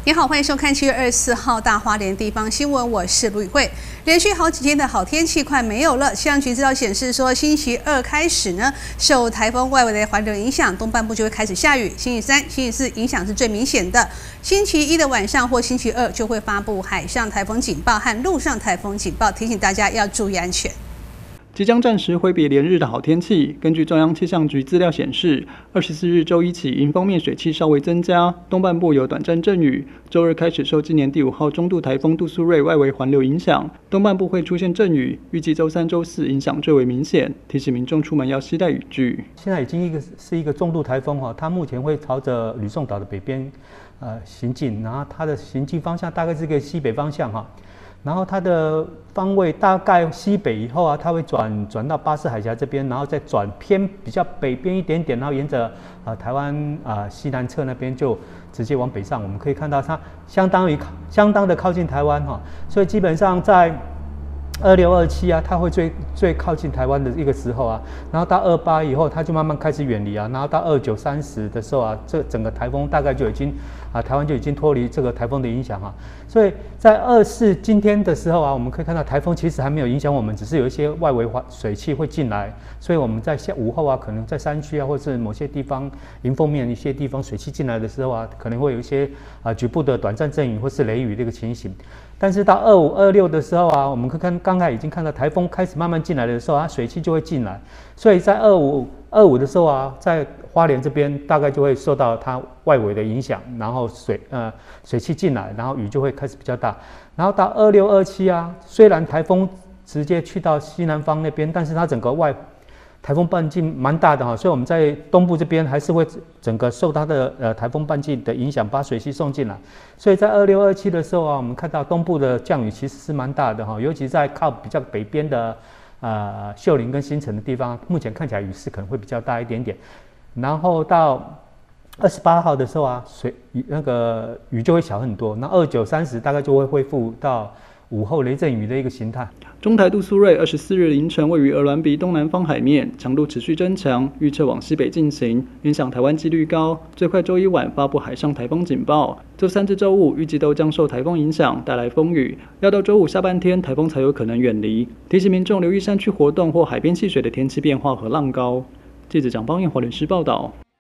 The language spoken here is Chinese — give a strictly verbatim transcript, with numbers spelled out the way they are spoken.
你好，欢迎收看七月二十四号大花莲地方新闻，我是卢宇慧。连续好几天的好天气快没有了，气象局资料显示说，星期二开始呢，受台风外围的环流影响，东半部就会开始下雨。星期三、星期四影响是最明显的。星期一的晚上或星期二就会发布海上台风警报和陆上台风警报，提醒大家要注意安全。 即将暂时挥别连日的好天气，根据中央气象局资料显示，二十四日周一起，迎风面水汽稍微增加，东半部有短暂阵雨。周二开始受今年第五号中度台风杜苏芮外围环流影响，东半部会出现阵雨，预计周三、周四影响最为明显，提醒民众出门要携带雨具。 现在已经一个是一个中度台风哈，它目前会朝着吕宋岛的北边呃行进，然后它的行进方向大概是个西北方向哈。然后它的方位大概西北以后啊，它会转转到巴士海峡这边，然后再转偏比较北边一点点，然后沿着呃台湾啊、呃、西南侧那边就直接往北上。我们可以看到它相当于相当的靠近台湾哈，所以基本上在二六二七啊，它会最最靠近台湾的一个时候啊，然后到二八以后，它就慢慢开始远离啊，然后到二九三十的时候啊，这整个台风大概就已经啊，台湾就已经脱离这个台风的影响啊，所以在二四今天的时候啊，我们可以看到台风其实还没有影响我们，只是有一些外围水汽会进来，所以我们在下午后啊，可能在山区啊，或是某些地方迎风面一些地方水汽进来的时候啊，可能会有一些啊局部的短暂阵雨或是雷雨这个情形。但是到二五、二六的时候啊，我们可以看刚才已经看到台风开始慢慢进来的时候，它水汽就会进来，所以在二五、二五的时候啊，在花莲这边大概就会受到它外围的影响，然后水呃水汽进来，然后雨就会开始比较大。然后到二六、二七啊，虽然台风直接去到西南方那边，但是它整个外台风半径蛮大的哈，所以我们在东部这边还是会整个受它的呃台风半径的影响，把水汽送进来。所以在二六二七的时候啊，我们看到东部的降雨其实是蛮大的哈，尤其在靠比较北边的呃秀林跟新城的地方，目前看起来雨势可能会比较大一点点。然后到二十八号的时候啊，水雨那个雨就会小很多，那二九三十大概就会恢复到午后雷阵雨的一个形态。 中台杜苏芮二十四日凌晨位于鹅銮鼻东南方海面，强度持续增强，预测往西北进行，影响台湾几率高，最快周一晚发布海上台风警报。周三至周五预计都将受台风影响，带来风雨，要到周五下半天台风才有可能远离，提醒民众留意山区活动或海边戏水的天气变化和浪高。记者蒋邦彦华联市报道。